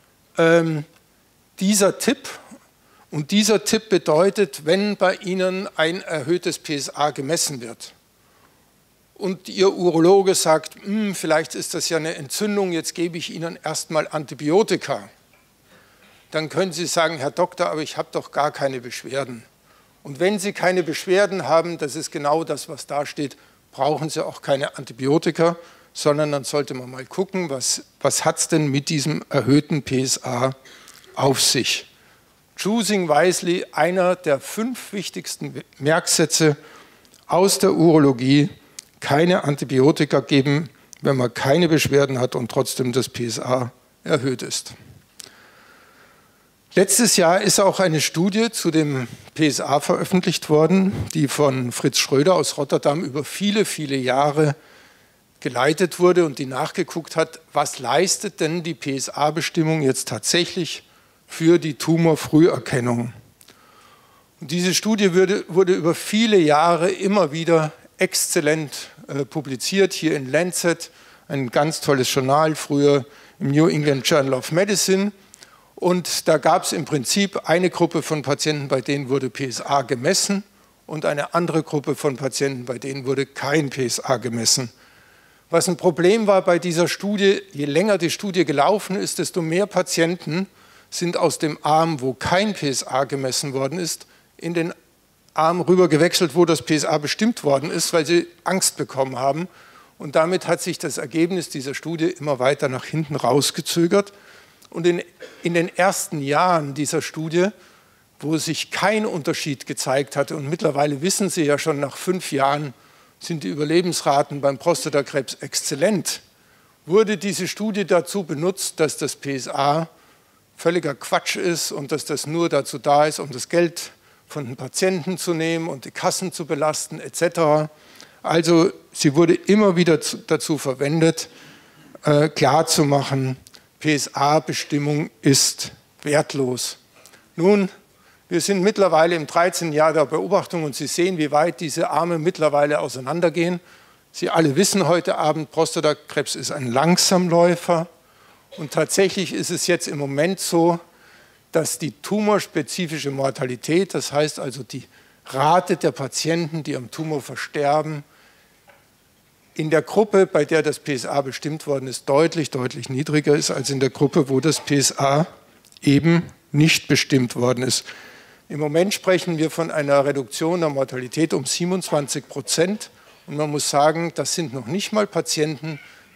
Speaker 1: dieser Tipp. Und dieser Tipp bedeutet, wenn bei Ihnen ein erhöhtes PSA gemessen wird und Ihr Urologe sagt, vielleicht ist das ja eine Entzündung, jetzt gebe ich Ihnen erstmal Antibiotika, dann können Sie sagen, Herr Doktor, aber ich habe doch gar keine Beschwerden. Und wenn Sie keine Beschwerden haben, das ist genau das, was da steht, brauchen Sie auch keine Antibiotika, sondern dann sollte man mal gucken, was hat es denn mit diesem erhöhten PSA auf sich. Choosing Wisely, einer der 5 wichtigsten Merksätze aus der Urologie, keine Antibiotika geben, wenn man keine Beschwerden hat und trotzdem das PSA erhöht ist. Letztes Jahr ist auch eine Studie zu dem PSA veröffentlicht worden, die von Fritz Schröder aus Rotterdam über viele, viele Jahre geleitet wurde und die nachgeguckt hat, was leistet denn die PSA-Bestimmung jetzt tatsächlich für die Tumorfrüherkennung. Und diese Studie wurde über viele Jahre immer wieder exzellent publiziert, hier in Lancet, ein ganz tolles Journal, früher im New England Journal of Medicine. Und da gab es im Prinzip eine Gruppe von Patienten, bei denen wurde PSA gemessen und eine andere Gruppe von Patienten, bei denen wurde kein PSA gemessen. Was ein Problem war bei dieser Studie, je länger die Studie gelaufen ist, desto mehr Patienten sind aus dem Arm, wo kein PSA gemessen worden ist, in den Arm rüber gewechselt, wo das PSA bestimmt worden ist, weil sie Angst bekommen haben. Und damit hat sich das Ergebnis dieser Studie immer weiter nach hinten rausgezögert. Und in den ersten Jahren dieser Studie, wo sich kein Unterschied gezeigt hatte, und mittlerweile wissen Sie ja schon, nach 5 Jahren sind die Überlebensraten beim Prostatakrebs exzellent, wurde diese Studie dazu benutzt, dass das PSA völliger Quatsch ist und dass das nur dazu da ist, um das Geld von den Patienten zu nehmen und die Kassen zu belasten etc. Also sie wurde immer wieder dazu verwendet, klarzumachen, PSA-Bestimmung ist wertlos. Nun, wir sind mittlerweile im 13. Jahr der Beobachtung und Sie sehen, wie weit diese Arme mittlerweile auseinandergehen. Sie alle wissen heute Abend, Prostatakrebs ist ein Langsamläufer und tatsächlich ist es jetzt im Moment so, dass die tumorspezifische Mortalität, das heißt also die Rate der Patienten, die am Tumor versterben, in der Gruppe, bei der das PSA bestimmt worden ist, deutlich, deutlich niedriger ist als in der Gruppe, wo das PSA eben nicht bestimmt worden ist. Im Moment sprechen wir von einer Reduktion der Mortalität um 27%. Und man muss sagen, das sind noch nicht mal Patienten,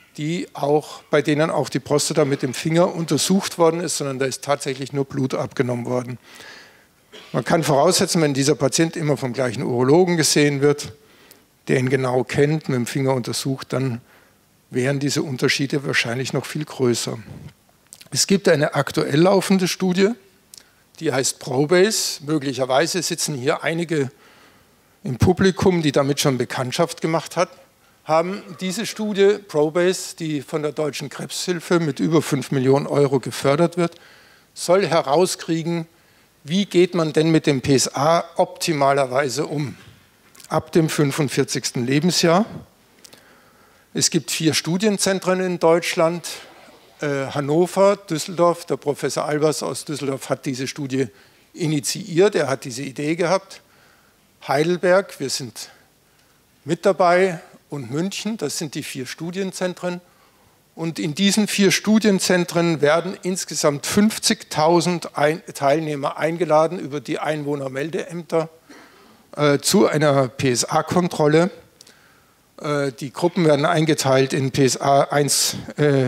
Speaker 1: bei denen auch die Prostata mit dem Finger untersucht worden ist, sondern da ist tatsächlich nur Blut abgenommen worden. Man kann voraussetzen, wenn dieser Patient immer vom gleichen Urologen gesehen wird, der ihn genau kennt, mit dem Finger untersucht, dann wären diese Unterschiede wahrscheinlich noch viel größer. Es gibt eine aktuell laufende Studie, die heißt ProBase. Möglicherweise sitzen hier einige im Publikum, die damit schon Bekanntschaft gemacht haben. Diese Studie, ProBase, die von der Deutschen Krebshilfe mit über 5 Millionen Euro gefördert wird, soll herauskriegen, wie geht man denn mit dem PSA optimalerweise um, ab dem 45. Lebensjahr. Es gibt 4 Studienzentren in Deutschland, Hannover, Düsseldorf. Der Professor Albers aus Düsseldorf hat diese Studie initiiert, er hat diese Idee gehabt. Heidelberg, wir sind mit dabei, und München, das sind die 4 Studienzentren. Und in diesen 4 Studienzentren werden insgesamt 50.000 Teilnehmer eingeladen über die Einwohnermeldeämter zu einer PSA-Kontrolle. Die Gruppen werden eingeteilt in PSA 1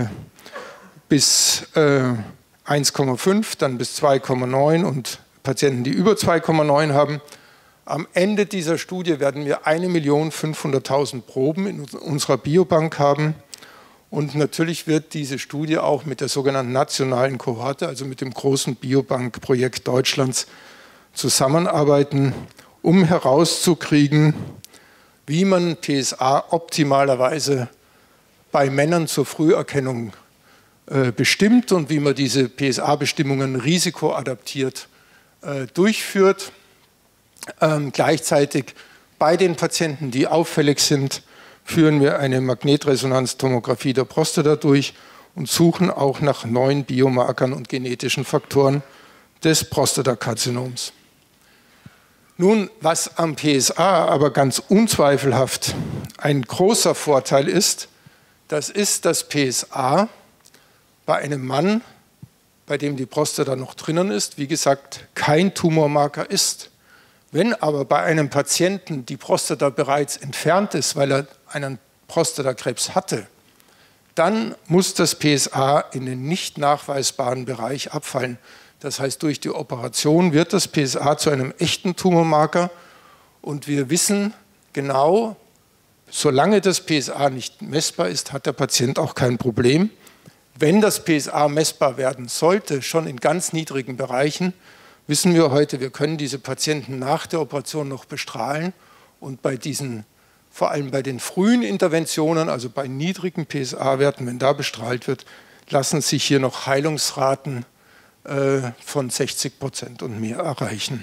Speaker 1: bis 1,5, dann bis 2,9 und Patienten, die über 2,9 haben. Am Ende dieser Studie werden wir 1.500.000 Proben in unserer Biobank haben. Und natürlich wird diese Studie auch mit der sogenannten nationalen Kohorte, also mit dem großen Biobankprojekt Deutschlands, zusammenarbeiten, um herauszukriegen, wie man PSA optimalerweise bei Männern zur Früherkennung bestimmt und wie man diese PSA-Bestimmungen risikoadaptiert durchführt. Gleichzeitig bei den Patienten, die auffällig sind, führen wir eine Magnetresonanztomographie der Prostata durch und suchen auch nach neuen Biomarkern und genetischen Faktoren des Prostatakarzinoms. Nun, was am PSA aber ganz unzweifelhaft ein großer Vorteil ist, das ist, dass PSA bei einem Mann, bei dem die Prostata noch drinnen ist, wie gesagt, kein Tumormarker ist. Wenn aber bei einem Patienten die Prostata bereits entfernt ist, weil er einen Prostatakrebs hatte, dann muss das PSA in den nicht nachweisbaren Bereich abfallen. Das heißt, durch die Operation wird das PSA zu einem echten Tumormarker und wir wissen genau, solange das PSA nicht messbar ist, hat der Patient auch kein Problem. Wenn das PSA messbar werden sollte, schon in ganz niedrigen Bereichen, wissen wir heute, wir können diese Patienten nach der Operation noch bestrahlen und vor allem bei den frühen Interventionen, also bei niedrigen PSA-Werten, wenn da bestrahlt wird, lassen sich hier noch Heilungsraten von 60% und mehr erreichen.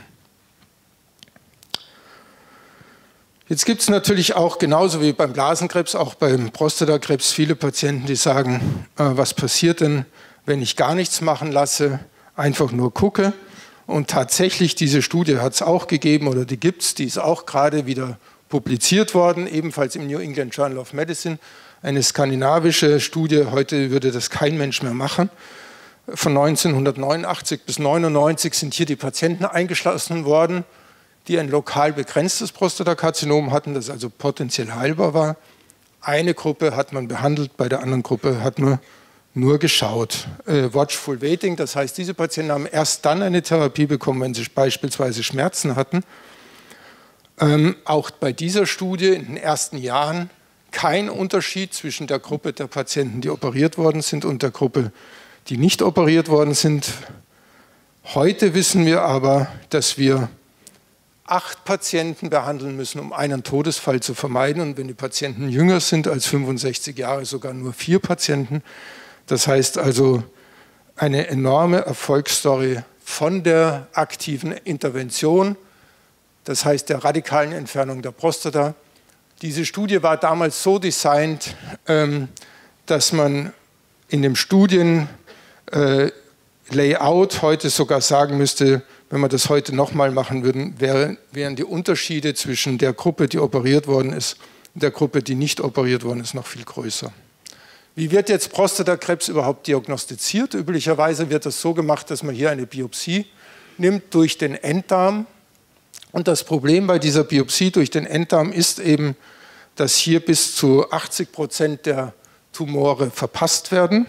Speaker 1: Jetzt gibt es natürlich auch, genauso wie beim Blasenkrebs, auch beim Prostatakrebs viele Patienten, die sagen, was passiert denn, wenn ich gar nichts machen lasse, einfach nur gucke. Und tatsächlich, diese Studie hat es auch gegeben, oder die gibt es, die ist auch gerade wieder publiziert worden, ebenfalls im New England Journal of Medicine, eine skandinavische Studie, heute würde das kein Mensch mehr machen. Von 1989 bis 1999 sind hier die Patienten eingeschlossen worden, die ein lokal begrenztes Prostatakarzinom hatten, das also potenziell heilbar war. Eine Gruppe hat man behandelt, bei der anderen Gruppe hat man nur geschaut. Watchful Waiting, das heißt, diese Patienten haben erst dann eine Therapie bekommen, wenn sie beispielsweise Schmerzen hatten. Auch bei dieser Studie in den ersten Jahren kein Unterschied zwischen der Gruppe der Patienten, die operiert worden sind, und der Gruppe, die nicht operiert worden sind. Heute wissen wir aber, dass wir 8 Patienten behandeln müssen, um einen Todesfall zu vermeiden. Und wenn die Patienten jünger sind als 65 Jahre, sogar nur 4 Patienten. Das heißt also eine enorme Erfolgsstory von der aktiven Intervention, das heißt der radikalen Entfernung der Prostata. Diese Studie war damals so designt, dass man in dem Studienlayout heute sogar sagen müsste, wenn wir das heute nochmal machen würden, wären die Unterschiede zwischen der Gruppe, die operiert worden ist, und der Gruppe, die nicht operiert worden ist, noch viel größer. Wie wird jetzt Prostatakrebs überhaupt diagnostiziert? Üblicherweise wird das so gemacht, dass man hier eine Biopsie nimmt durch den Enddarm. Und das Problem bei dieser Biopsie durch den Enddarm ist eben, dass hier bis zu 80% der Tumore verpasst werden.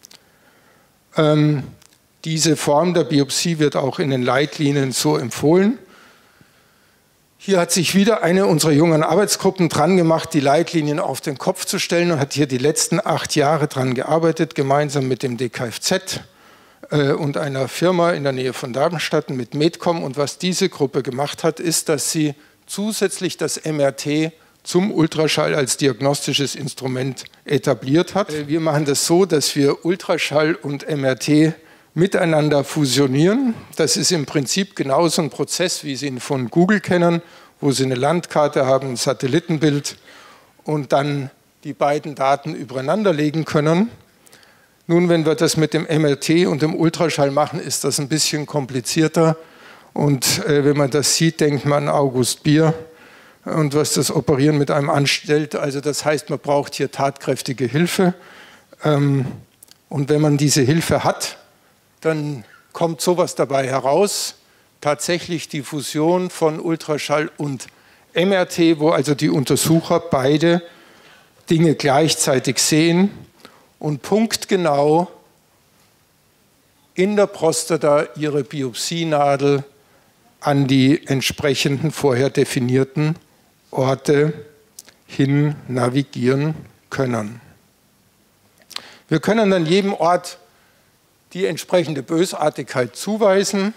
Speaker 1: Diese Form der Biopsie wird auch in den Leitlinien so empfohlen. Hier hat sich wieder eine unserer jungen Arbeitsgruppen dran gemacht, die Leitlinien auf den Kopf zu stellen und hat hier die letzten 8 Jahre dran gearbeitet, gemeinsam mit dem DKFZ und einer Firma in der Nähe von Darmstadt mit Medcom. Und was diese Gruppe gemacht hat, ist, dass sie zusätzlich das MRT zum Ultraschall als diagnostisches Instrument etabliert hat. Wir machen das so, dass wir Ultraschall und MRT miteinander fusionieren. Das ist im Prinzip genauso ein Prozess, wie Sie ihn von Google kennen, wo Sie eine Landkarte haben, ein Satellitenbild und dann die beiden Daten übereinander legen können. Nun, wenn wir das mit dem MRT und dem Ultraschall machen, ist das ein bisschen komplizierter. Und wenn man das sieht, denkt man an August Bier und was das Operieren mit einem anstellt. Also das heißt, man braucht hier tatkräftige Hilfe. Und wenn man diese Hilfe hat, dann kommt sowas dabei heraus, tatsächlich die Fusion von Ultraschall und MRT, wo also die Untersucher beide Dinge gleichzeitig sehen und punktgenau in der Prostata ihre Biopsienadel an die entsprechenden vorher definierten Orte hin navigieren können. Wir können an jedem Ort die entsprechende Bösartigkeit zuweisen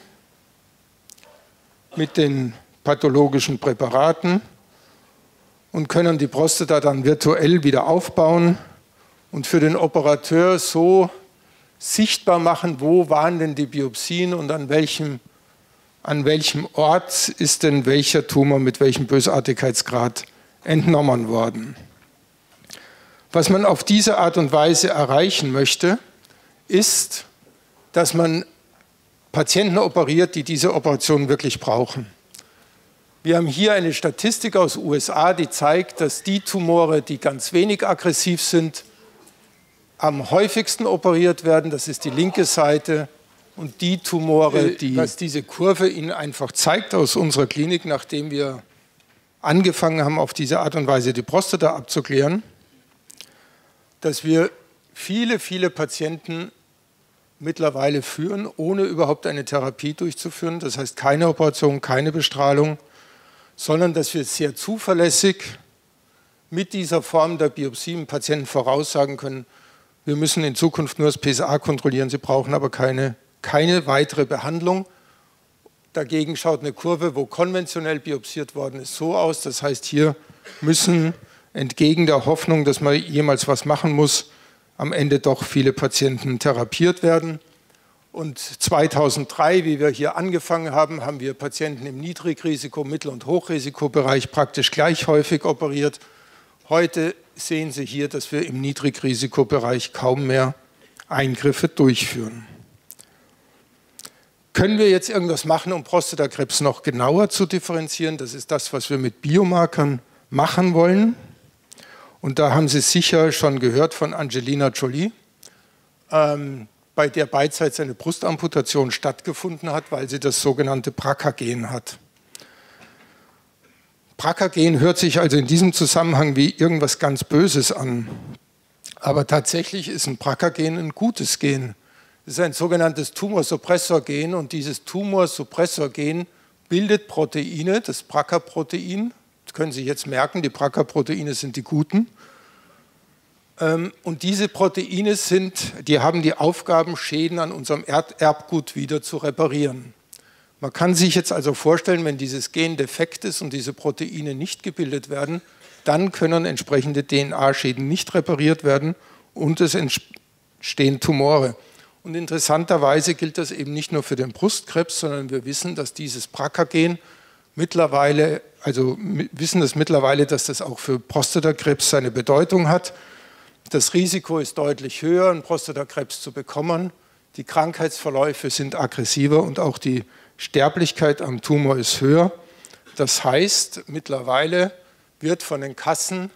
Speaker 1: mit den pathologischen Präparaten und können die Prostata dann virtuell wieder aufbauen und für den Operateur so sichtbar machen, wo waren denn die Biopsien und an welchem Ort ist denn welcher Tumor mit welchem Bösartigkeitsgrad entnommen worden. Was man auf diese Art und Weise erreichen möchte, ist, dass man Patienten operiert, die diese Operation wirklich brauchen. Wir haben hier eine Statistik aus den USA, die zeigt, dass die Tumore, die ganz wenig aggressiv sind, am häufigsten operiert werden. Das ist die linke Seite. Und die Tumore, was diese Kurve Ihnen einfach zeigt aus unserer Klinik, nachdem wir angefangen haben, auf diese Art und Weise die Prostata abzuklären, dass wir viele, viele Patienten mittlerweile führen, ohne überhaupt eine Therapie durchzuführen. Das heißt keine Operation, keine Bestrahlung, sondern dass wir sehr zuverlässig mit dieser Form der Biopsie dem Patienten voraussagen können, wir müssen in Zukunft nur das PSA kontrollieren, Sie brauchen aber keine weitere Behandlung. Dagegen schaut eine Kurve, wo konventionell biopsiert worden ist, so aus. Das heißt, hier müssen entgegen der Hoffnung, dass man jemals was machen muss, am Ende doch viele Patienten therapiert werden. Und 2003, wie wir hier angefangen haben, haben wir Patienten im Niedrigrisiko-, Mittel- und Hochrisikobereich praktisch gleich häufig operiert. Heute sehen Sie hier, dass wir im Niedrigrisikobereich kaum mehr Eingriffe durchführen. Können wir jetzt irgendwas machen, um Prostatakrebs noch genauer zu differenzieren? Das ist das, was wir mit Biomarkern machen wollen. Und da haben Sie sicher schon gehört von Angelina Jolie, bei der beidseits eine Brustamputation stattgefunden hat, weil sie das sogenannte BRCA-Gen hat. BRCA-Gen hört sich also in diesem Zusammenhang wie irgendwas ganz Böses an. Aber tatsächlich ist ein BRCA-Gen ein gutes Gen. Es ist ein sogenanntes Tumorsuppressor-Gen und dieses Tumorsuppressor-Gen bildet Proteine, das BRCA-Protein. Das können Sie jetzt merken, die BRCA-Proteine sind die guten. Und diese Proteine die haben die Aufgaben, Schäden an unserem Erbgut wieder zu reparieren. Man kann sich jetzt also vorstellen, wenn dieses Gen defekt ist und diese Proteine nicht gebildet werden, dann können entsprechende DNA-Schäden nicht repariert werden und es entstehen Tumore. Und interessanterweise gilt das eben nicht nur für den Brustkrebs, sondern wir wissen, dass dieses BRCA-Gen mittlerweile, dass das auch für Prostatakrebs seine Bedeutung hat. Das Risiko ist deutlich höher, einen Prostatakrebs zu bekommen. Die Krankheitsverläufe sind aggressiver und auch die Sterblichkeit am Tumor ist höher. Das heißt, mittlerweile wird von den Kassen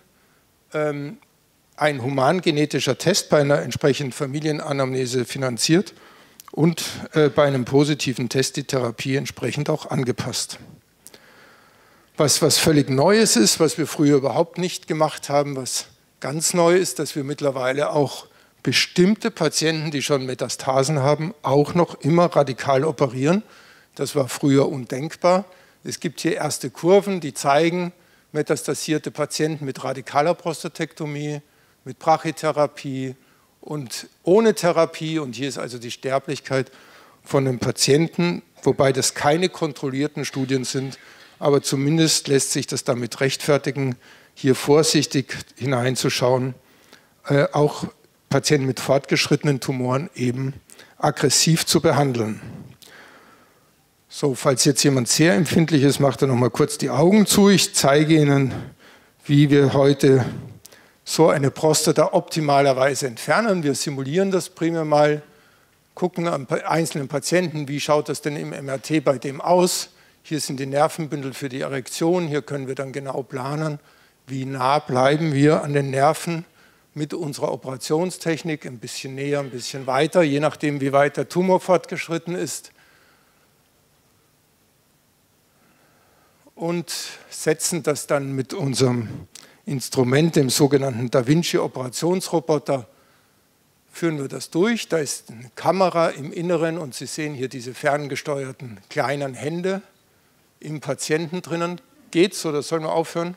Speaker 1: ein humangenetischer Test bei einer entsprechenden Familienanamnese finanziert und bei einem positiven Test die Therapie entsprechend auch angepasst. Was völlig Neues ist, was wir früher überhaupt nicht gemacht haben, was ganz neu ist, dass wir mittlerweile auch bestimmte Patienten, die schon Metastasen haben, auch noch immer radikal operieren. Das war früher undenkbar. Es gibt hier erste Kurven, die zeigen metastasierte Patienten mit radikaler Prostatektomie, mit Brachytherapie und ohne Therapie. Und hier ist also die Sterblichkeit von den Patienten, wobei das keine kontrollierten Studien sind, aber zumindest lässt sich das damit rechtfertigen, hier vorsichtig hineinzuschauen, auch Patienten mit fortgeschrittenen Tumoren eben aggressiv zu behandeln. So, falls jetzt jemand sehr empfindlich ist, macht er noch mal kurz die Augen zu. Ich zeige Ihnen, wie wir heute so eine Prostata optimalerweise entfernen. Wir simulieren das primär mal, gucken an einzelnen Patienten, wie schaut das denn im MRT bei dem aus. Hier sind die Nervenbündel für die Erektion. Hier können wir dann genau planen, wie nah bleiben wir an den Nerven mit unserer Operationstechnik, ein bisschen näher, ein bisschen weiter, je nachdem, wie weit der Tumor fortgeschritten ist. Und setzen das dann mit unserem Instrument, dem sogenannten Da Vinci Operationsroboter, führen wir das durch. Da ist eine Kamera im Inneren und Sie sehen hier diese ferngesteuerten kleinen Hände im Patienten drinnen. Geht's oder sollen wir aufhören?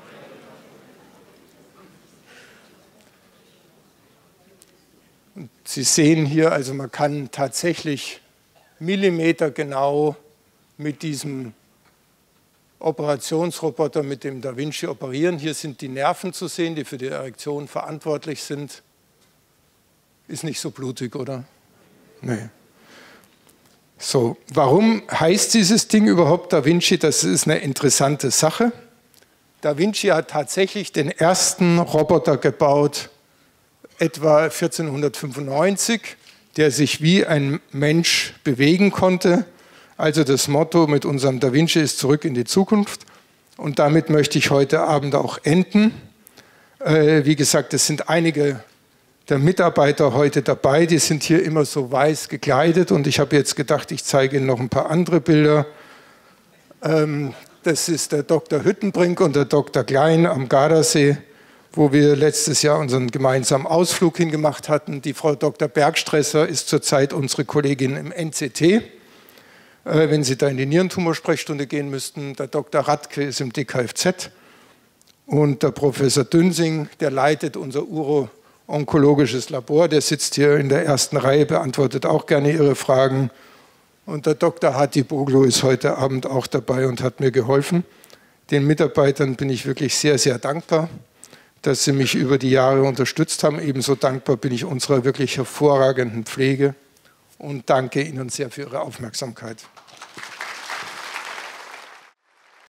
Speaker 1: Und Sie sehen hier, also man kann tatsächlich millimetergenau mit diesem Operationsroboter mit dem Da Vinci operieren. Hier sind die Nerven zu sehen, die für die Erektion verantwortlich sind. Ist nicht so blutig, oder? Nee. So, warum heißt dieses Ding überhaupt Da Vinci? Das ist eine interessante Sache. Da Vinci hat tatsächlich den ersten Roboter gebaut, etwa 1495, der sich wie ein Mensch bewegen konnte. Also das Motto mit unserem Da Vinci ist zurück in die Zukunft. Und damit möchte ich heute Abend auch enden. Wie gesagt, es sind einige der Mitarbeiter heute dabei. Die sind hier immer so weiß gekleidet. Und ich habe jetzt gedacht, ich zeige Ihnen noch ein paar andere Bilder. Das ist der Dr. Hüttenbrink und der Dr. Klein am Gardasee, wo wir letztes Jahr unseren gemeinsamen Ausflug hingemacht hatten. Die Frau Dr. Bergstresser ist zurzeit unsere Kollegin im NCT. Wenn Sie da in die Nierentumorsprechstunde gehen müssten. Der Dr. Radke ist im DKFZ und der Professor Dünsing, der leitet unser uro-onkologisches Labor, der sitzt hier in der ersten Reihe, beantwortet auch gerne Ihre Fragen. Und der Dr. Hatipoglu ist heute Abend auch dabei und hat mir geholfen. Den Mitarbeitern bin ich wirklich sehr, sehr dankbar, dass sie mich über die Jahre unterstützt haben. Ebenso dankbar bin ich unserer wirklich hervorragenden Pflege. Und danke Ihnen sehr für Ihre Aufmerksamkeit.